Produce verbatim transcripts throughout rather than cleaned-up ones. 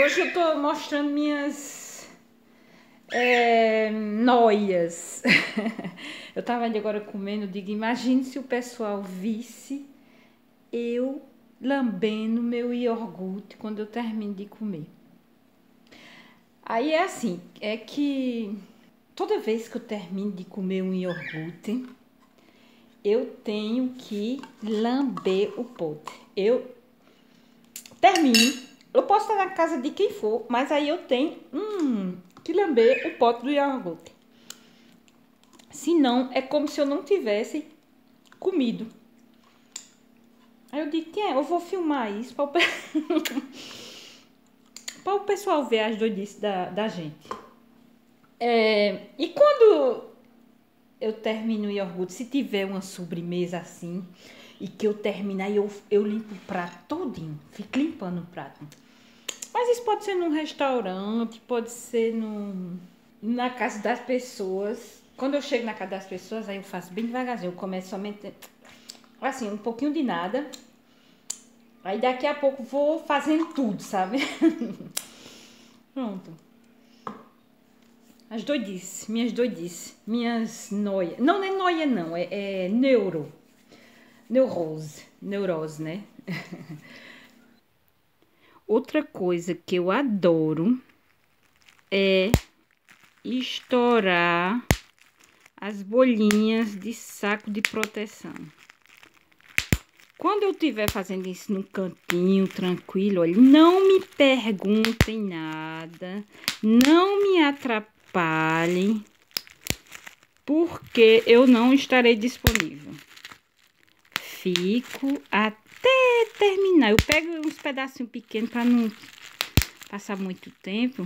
hoje eu tô mostrando minhas é, noias. Eu tava ali agora comendo, digo, imagine se o pessoal visse eu lambendo meu iogurte quando eu termino de comer. Aí é assim, é que toda vez que eu termino de comer um iogurte, eu tenho que lamber o pote. Eu termino, eu posso estar na casa de quem for, mas aí eu tenho hum, que lamber o pote do iogurte. Senão, é como se eu não tivesse comido. Aí eu digo, é, eu vou filmar isso para o, para o pessoal ver as doidices da, da gente. É, e quando eu termino o iogurte, se tiver uma sobremesa assim, e que eu terminar, eu, eu limpo o prato todinho, fico limpando o prato. Mas isso pode ser num restaurante, pode ser num, na casa das pessoas. Quando eu chego na casa das pessoas, aí eu faço bem devagarzinho, eu começo somente, assim, um pouquinho de nada. Aí daqui a pouco vou fazendo tudo, sabe? Pronto. As doidices, minhas doidices, minhas noias. Não, não é noia não, é, é neuro. Neurose, neurose, né? Outra coisa que eu adoro é estourar as bolinhas de saco de proteção. Quando eu estiver fazendo isso num cantinho, tranquilo, olha, não me perguntem nada, não me atrapalhem, porque eu não estarei disponível. Fico até terminar. Eu pego uns pedacinhos pequenos para não passar muito tempo.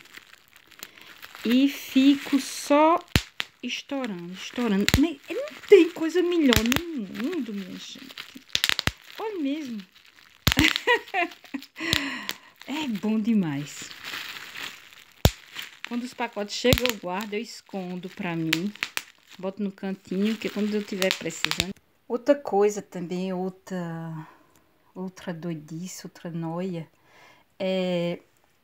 E fico só estourando, estourando. Não tem coisa melhor no mundo, minha gente. Olha mesmo. É bom demais. Quando os pacotes chegam, eu guardo, eu escondo pra mim. Boto no cantinho, que quando eu estiver precisando. Outra coisa também, outra, outra doidice, outra noia, é,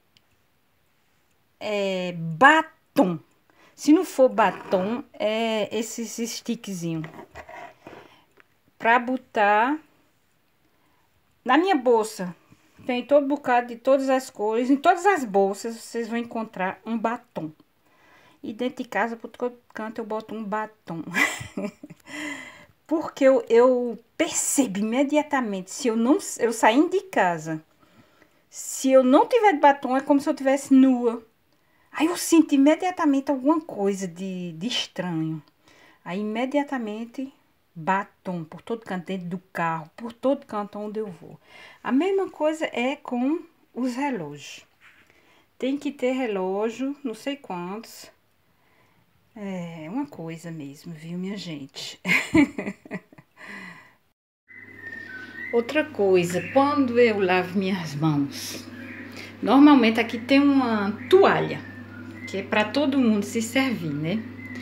é batom. Se não for batom, é esses stickzinhos. Pra botar na minha bolsa. Tem todo bocado de todas as cores. Em todas as bolsas vocês vão encontrar um batom. E dentro de casa, por todo canto, eu boto um batom. Porque eu, eu percebo imediatamente, se eu não eu saindo de casa, se eu não tiver de batom, é como se eu estivesse nua. Aí eu sinto imediatamente alguma coisa de, de estranho. Aí imediatamente batom por todo canto, dentro do carro, por todo canto onde eu vou. A mesma coisa é com os relógios. Tem que ter relógio, não sei quantos. É uma coisa mesmo, viu, minha gente? Outra coisa, quando eu lavo minhas mãos, normalmente aqui tem uma toalha, que é para todo mundo se servir, né?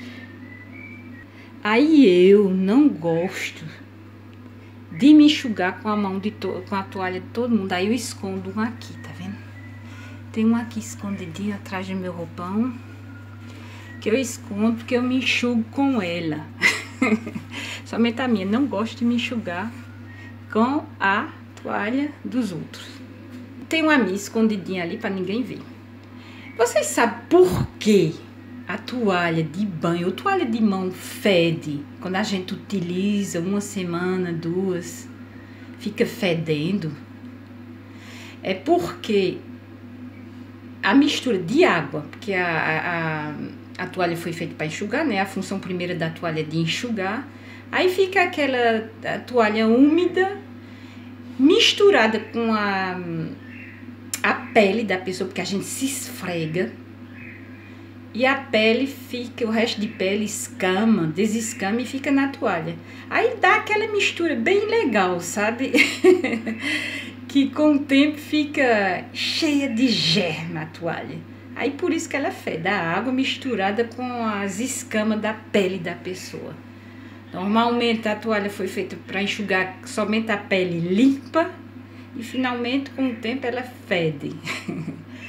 Aí eu não gosto de me enxugar com a mão de to com a toalha de todo mundo. Aí eu escondo um aqui, tá vendo? Tem um aqui escondidinho atrás do meu roupão, que eu escondo porque eu me enxugo com ela. Somente a minha, não gosto de me enxugar com a toalha dos outros. Tem uma minha escondidinha ali para ninguém ver. Vocês sabem por quê? A toalha de banho ou toalha de mão fede quando a gente utiliza uma semana, duas, fica fedendo? É porque a mistura de água, porque a, a, a toalha foi feita para enxugar, né? A função primeira da toalha é de enxugar. Aí fica aquela a toalha úmida misturada com a, a pele da pessoa, porque a gente se esfrega. E a pele fica, o resto de pele escama, desescama e fica na toalha. Aí dá aquela mistura bem legal, sabe? Que com o tempo fica cheia de germe a toalha. Aí por isso que ela fede, a água misturada com as escamas da pele da pessoa. Normalmente a toalha foi feita para enxugar somente a pele limpa e finalmente com o tempo ela fede.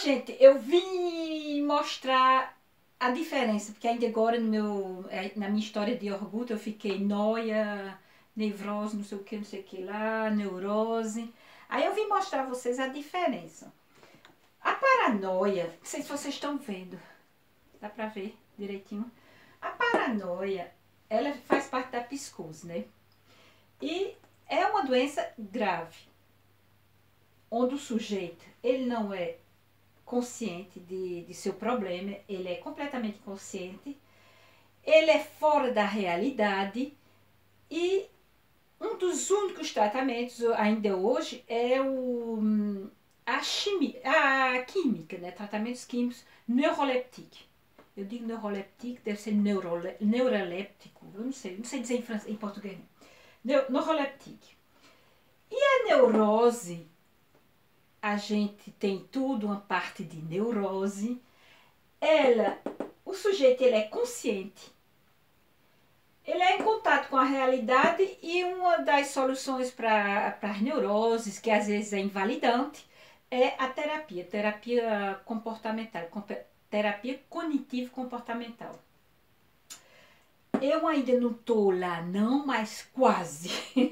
gente, eu vim mostrar a diferença, porque ainda agora no meu, na minha história de orgulho eu fiquei noia, nevrose, não sei o que, não sei o que lá, neurose. Aí eu vim mostrar a vocês a diferença. A paranoia, não sei se vocês estão vendo, dá pra ver direitinho. A paranoia, ela faz parte da psicose, né? E é uma doença grave, onde o sujeito, ele não é consciente de, de seu problema, ele é completamente consciente, ele é fora da realidade e um dos únicos tratamentos ainda hoje é o, a, chimia, a química, né? Tratamentos químicos neurolépticos. Eu digo neuroléptico, deve ser neurole, neuroléptico, eu não sei, não sei dizer em, francês, em português. Neuroléptico. E a neurose, a gente tem tudo, uma parte de neurose. Ela, o sujeito ele é consciente, ele é em contato com a realidade e uma das soluções para as neuroses, que às vezes é invalidante, é a terapia, terapia comportamental, terapia cognitivo-comportamental. Eu ainda não estou lá não, mas quase.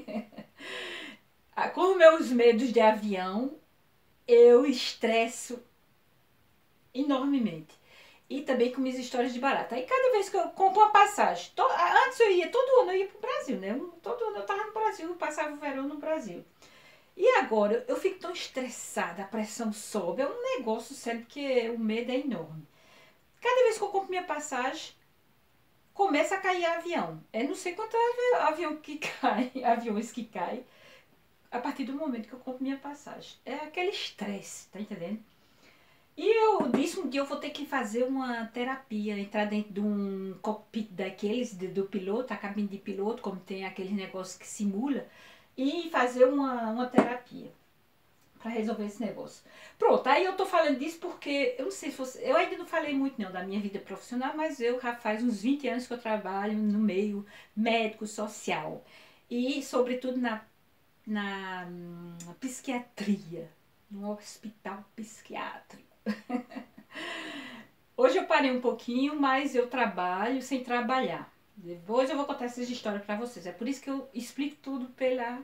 Com meus medos de avião, eu estresso enormemente. E também com minhas histórias de barata. Aí cada vez que eu compro uma passagem, to, antes eu ia, todo ano eu ia pro Brasil, né? Todo ano eu tava no Brasil, eu passava o verão no Brasil. E agora eu fico tão estressada, a pressão sobe, é um negócio sério, porque o medo é enorme. Cada vez que eu compro minha passagem, começa a cair avião. É não sei quanto avião que cai, aviões que caem, a partir do momento que eu compro minha passagem. É aquele estresse, tá entendendo? E eu disse um dia eu vou ter que fazer uma terapia, entrar dentro de um cockpit daqueles, de, do piloto, a cabine de piloto, como tem aqueles negócios que simula, e fazer uma, uma terapia para resolver esse negócio. Pronto, aí eu tô falando disso porque, eu não sei se você, eu ainda não falei muito não da minha vida profissional, mas eu já faz uns vinte anos que eu trabalho no meio médico, social, e sobretudo na, na, na psiquiatria, no hospital psiquiátrico. Hoje eu parei um pouquinho, mas eu trabalho sem trabalhar. Depois eu vou contar essas histórias para vocês. É por isso que eu explico tudo pela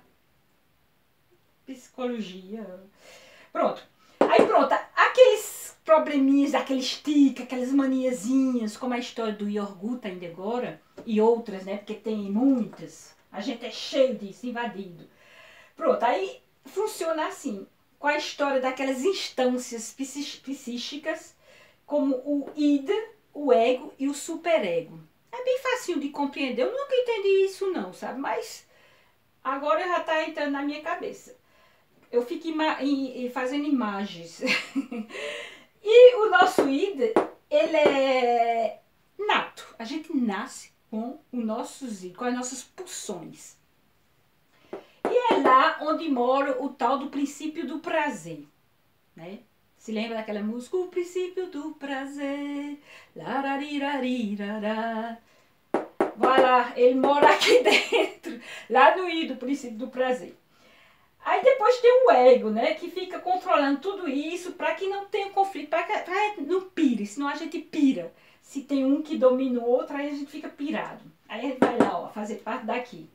psicologia. Pronto. Aí pronto, aqueles probleminhas, aqueles tic, aquelas maniazinhas, como a história do iogurte ainda agora, e outras, né? Porque tem muitas. A gente é cheio disso, invadido. Pronto, aí funciona assim. Com a história daquelas instâncias psíquicas, como o id, o ego e o superego. É bem facinho de compreender, eu nunca entendi isso não, sabe? Mas agora já está entrando na minha cabeça. Eu fico ima fazendo imagens. E o nosso id, ele é nato. A gente nasce com, o nossos, com as nossas pulsões. E é lá onde mora o tal do princípio do prazer, né? Se lembra daquela música? O princípio do prazer, lararirarirará. Vai lá, ele mora aqui dentro, lá no I do princípio do prazer. Aí depois tem o ego, né? Que fica controlando tudo isso para que não tenha conflito, para que não pire, senão a gente pira. Se tem um que domina o outro, aí a gente fica pirado. Aí a gente vai lá, ó, fazer parte daqui.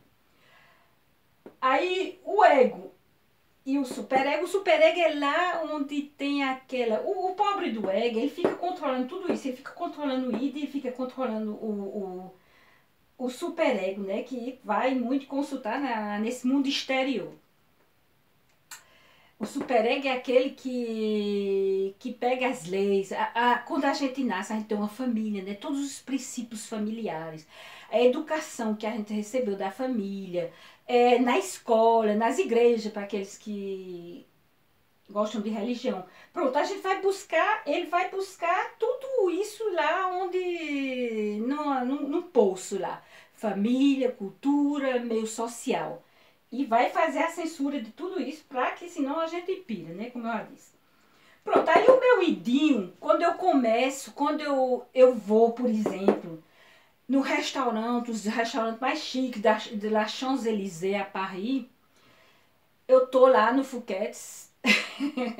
Aí o ego e o superego, o superego é lá onde tem aquela... O, o pobre do ego, ele fica controlando tudo isso, ele fica controlando o id, ele fica controlando o, o, o superego, né? Que vai muito consultar na, nesse mundo exterior. O superego é aquele que, que pega as leis. A, a, quando a gente nasce, a gente tem uma família, né? Todos os princípios familiares. A educação que a gente recebeu da família, é, na escola, nas igrejas, para aqueles que gostam de religião. Pronto, a gente vai buscar, ele vai buscar tudo isso lá onde, no, no, no poço lá. Família, cultura, meio social. E vai fazer a censura de tudo isso, para que senão a gente pira, né? Como eu já disse. Pronto, aí o meu idinho, quando eu começo, quando eu, eu vou, por exemplo, no restaurante, os restaurantes mais chiques da, de La Champs-Élysées, a Paris, eu tô lá no Fouquet's,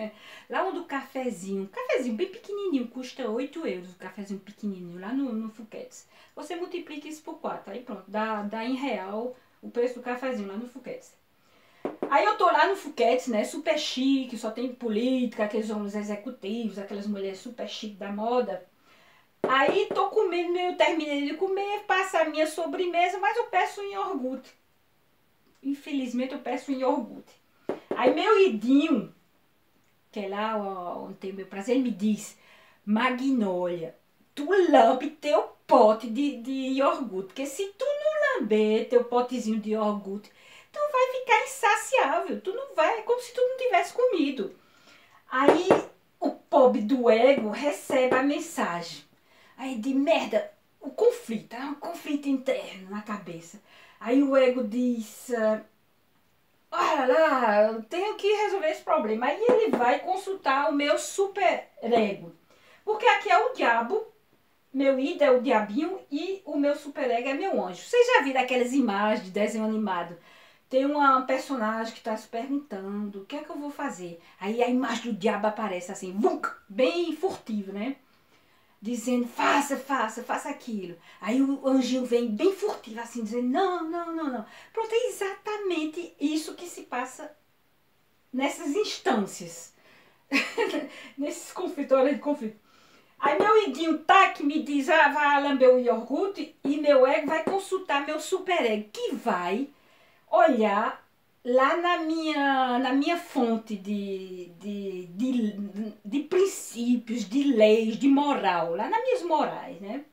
Lá onde o cafezinho, um cafezinho bem pequenininho, custa oito euros, o cafezinho pequenininho, lá no, no Fouquet's. Você multiplica isso por quatro, aí pronto, dá, dá em real o preço do cafezinho lá no Fouquet's. Aí eu tô lá no Fouquet's, né, super chique, só tem política, aqueles homens executivos, aquelas mulheres super chique da moda. Aí tô comendo, eu terminei de comer, passa a minha sobremesa, mas eu peço um iogurte. Infelizmente eu peço um iogurte. Aí meu idinho, que é lá onde tem meu prazer, ele me diz: Magnólia, tu lambe teu pote de, de iogurte, porque se tu não lamber teu potezinho de iogurte, tu vai ficar insaciável, tu não vai, é como se tu não tivesse comido. Aí o pobre do ego recebe a mensagem. Aí de merda, o conflito, é um conflito interno na cabeça. Aí o ego diz: olha lá, eu tenho que resolver esse problema. Aí ele vai consultar o meu super ego. Porque aqui é o diabo, meu id é o diabinho e o meu super ego é meu anjo. Vocês já viram aquelas imagens de desenho animado? Tem uma personagem que está se perguntando: o que é que eu vou fazer? Aí a imagem do diabo aparece assim, vunk, bem furtivo, né? Dizendo: faça, faça, faça aquilo. Aí o anjinho vem bem furtivo assim, dizendo: não, não, não, não. Pronto, é exatamente isso que se passa nessas instâncias. Nesses conflitos, hora de conflito. Aí meu iguinho tá que me diz: ah, vai lamber o iogurte, e meu ego vai consultar meu super ego, que vai olhar lá na minha, na minha fonte de, de, de, de princípios, de leis, de moral, lá nas minhas morais, né?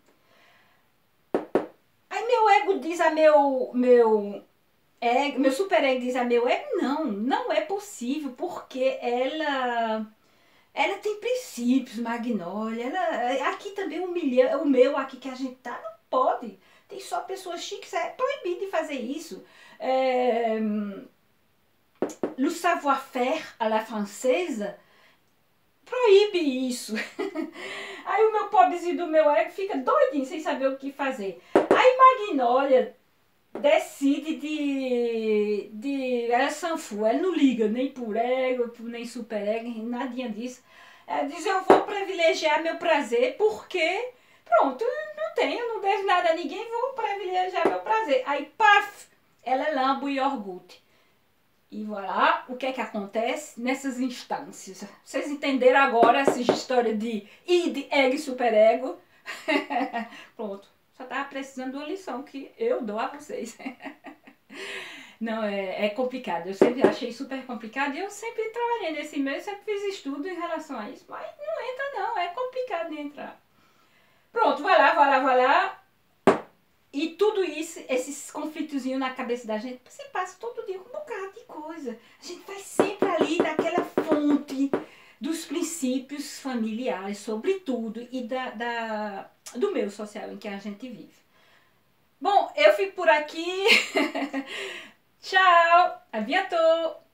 Aí meu ego diz a meu, meu, ego, meu super ego diz a meu ego: não, não é possível, porque ela... Ela tem princípios, Magnólia. Ela, aqui também o, milhão, o meu aqui que a gente tá, não pode. Tem só pessoas chiques, é proibido de fazer isso. É, le savoir-faire à la francesa proíbe isso. Aí o meu pobrezinho do meu ego fica doidinho, sem saber o que fazer. Aí Magnólia decide de... de ela é sanfu, ela não liga nem por ego, nem super ego, nadinha disso. Ela diz: eu vou privilegiar meu prazer, porque pronto, não tenho, não devo nada a ninguém, vou privilegiar meu prazer. Aí, paf, ela lambe o iogurte. E voilà, o que é que acontece nessas instâncias? Vocês entenderam agora essa história de id, ego e superego? Pronto, só tava precisando de uma lição que eu dou a vocês. Não, é, é complicado, eu sempre achei super complicado e eu sempre trabalhei nesse meio, sempre fiz estudo em relação a isso, mas não entra não, é complicado de entrar. Pronto, vai lá, vai lá, vai lá. E tudo isso, esses conflitozinhos na cabeça da gente, você passa todo dia com um bocado de coisa. A gente vai sempre ali naquela fonte dos princípios familiares, sobretudo, e da, da, do meio social em que a gente vive. Bom, eu fico por aqui. Tchau, a bientôt.